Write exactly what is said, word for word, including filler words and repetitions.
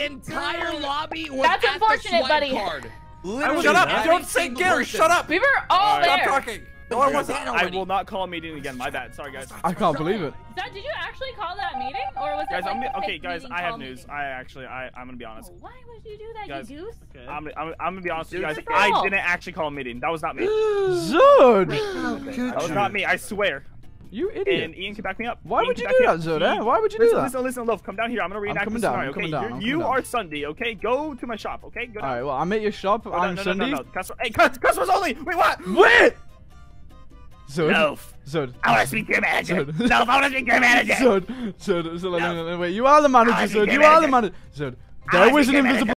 The entire lobby was That's at unfortunate, the buddy. card. Literally, shut up! Don't say Gary. Shut up. We were all Stop there. talking. No, I wasn't. I will not call a meeting again. My bad. Sorry, guys. I can't believe it. Zod, did you actually call that meeting, or was Guys, it like I'm a okay, fake guys. meeting I have call news. meeting? I actually, I, I'm gonna be honest. Oh, why would you do that, Guys, you goose? Okay. I'm, I'm, I'm gonna be honest with you guys. Beautiful. I didn't actually call a meeting. That was not me. Zod! That was not me. I swear. You idiot. And Ian can back me up. Why Ian would you can do back that, me up. Zod? He- Eh? Why would you listen, do that? Listen, listen, listen, come down here. I'm gonna reenact coming the down, scenario. I'm coming Okay, down, You're- I'm you coming down. are Sunday. Okay, go to my shop. Okay, go down. Alright, well, I'm at your shop. Oh, I'm no, no, Sunday. no, no, no. Customer, hey, cus- customers only. Wait, what? Wait! Zod. Loaf. Zod. I want to speak to your manager. Zod. Loaf, I want to speak to your manager. Zod. Zod. Zod. No. Wait, you are the manager, I Zod. think You you're are the manager. manager. Zod. I There was think an you're invisible